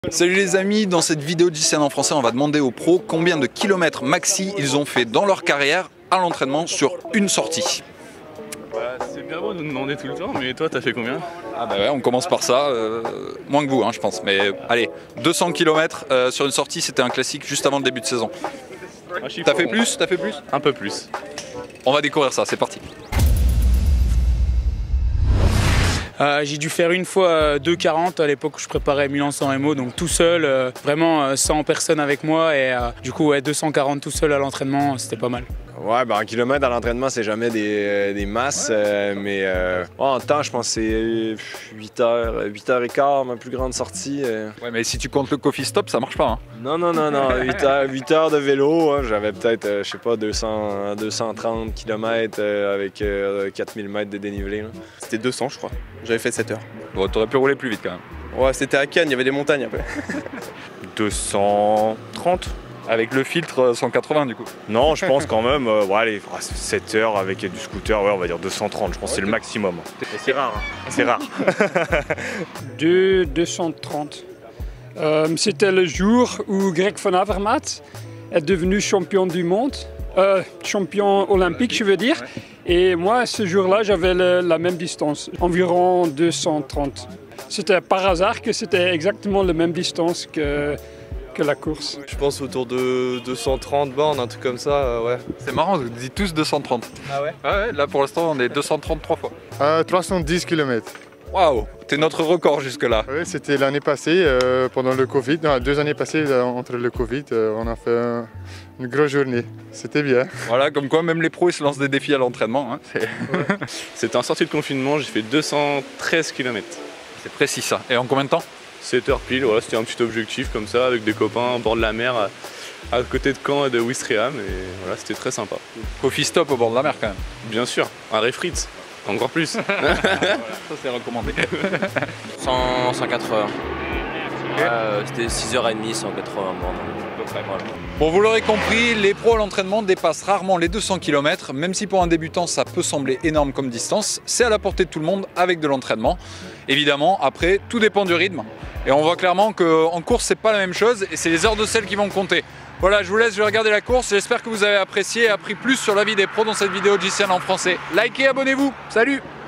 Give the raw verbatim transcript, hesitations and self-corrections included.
Salut les amis, dans cette vidéo de J C N en français, on va demander aux pros combien de kilomètres maxi ils ont fait dans leur carrière à l'entraînement sur une sortie. Bah, c'est bien beau de nous demander tout le temps, mais toi t'as fait combien? Ah bah ouais, on commence par ça, euh, moins que vous hein, je pense, mais allez, deux cents kilomètres euh, sur une sortie, c'était un classique juste avant le début de saison. Ah, T'as fait plus? T'as fait plus? Un peu plus. On va découvrir ça, c'est parti. Euh, j'ai dû faire une fois euh, deux quarante à l'époque où je préparais Milan San Remo, donc tout seul, euh, vraiment euh, sans personne avec moi et euh, du coup ouais, deux cent quarante tout seul à l'entraînement, c'était pas mal. Ouais, ben un kilomètre à l'entraînement, c'est jamais des, des masses, euh, mais euh, ouais, en temps, je pense que c'est huit heures, huit heures quinze, ma plus grande sortie. Euh. Ouais, mais si tu comptes le coffee stop, ça marche pas. Hein. Non, non, non, non, huit heures, huit heures de vélo, hein, j'avais peut-être, euh, je sais pas, deux cents, deux cent trente kilomètres euh, avec euh, quatre mille mètres de dénivelé. C'était deux cents, je crois. J'avais fait sept heures. Bon, t'aurais pu rouler plus vite quand même. Ouais, c'était à Cannes, il y avait des montagnes après. deux cent trente. Avec le filtre cent quatre-vingts du coup. Non, je pense quand même, euh, ouais, allez, sept heures avec du scooter, ouais, on va dire deux cent trente, je pense que c'est le maximum. C'est rare. Hein. C'est rare. deux cent trente. Euh, C'était le jour où Greg Van Avermaet est devenu champion du monde, euh, champion olympique je veux dire. Et moi ce jour-là j'avais la même distance, environ deux cent trente. C'était par hasard que c'était exactement la même distance que, que la course. Je pense autour de deux cent trente bornes, un truc comme ça, euh, ouais. C'est marrant, vous dites tous deux cent trente. Ah ouais? Ah ouais, là pour l'instant on est deux cent trente trois fois. Euh, trois cent dix kilomètres. Waouh, t'es notre record jusque là. Oui, c'était l'année passée, euh, pendant le Covid, non, deux années passées euh, entre le Covid, euh, on a fait euh, une grosse journée, c'était bien. Voilà, comme quoi même les pros ils se lancent des défis à l'entraînement. Hein. C'était en sortie de confinement, j'ai fait deux cent treize kilomètres. C'est précis ça. Et en combien de temps? sept heures pile, voilà, c'était un petit objectif comme ça, avec des copains au bord de la mer, à, à côté de Caen et de Ouistreham, et voilà, c'était très sympa. Coffee stop au bord de la mer quand même. Bien sûr, un refrit, encore plus. Ça c'est recommandé. cent, cent quatre-vingts. Ouais, euh, c'était six heures trente, cent quatre-vingts bornes. Voilà. Bon, vous l'aurez compris, les pros à l'entraînement dépassent rarement les deux cents kilomètres, même si pour un débutant ça peut sembler énorme comme distance, c'est à la portée de tout le monde avec de l'entraînement. Évidemment, après, tout dépend du rythme. Et on voit clairement qu'en course, c'est pas la même chose et c'est les heures de sel qui vont compter. Voilà, je vous laisse, je vais regarder la course. J'espère que vous avez apprécié et appris plus sur la vie des pros dans cette vidéo de J C N en français. Likez, abonnez-vous. Salut!